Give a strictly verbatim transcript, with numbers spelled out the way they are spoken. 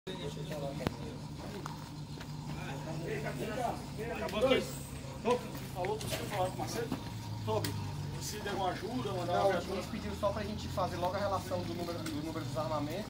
Acabou aqui. Falou para você falar com o Marcelo sobre se der uma ajuda, mandar não, uma ajuda. eles pediram só para a gente fazer logo a relação do número, do número dos armamentos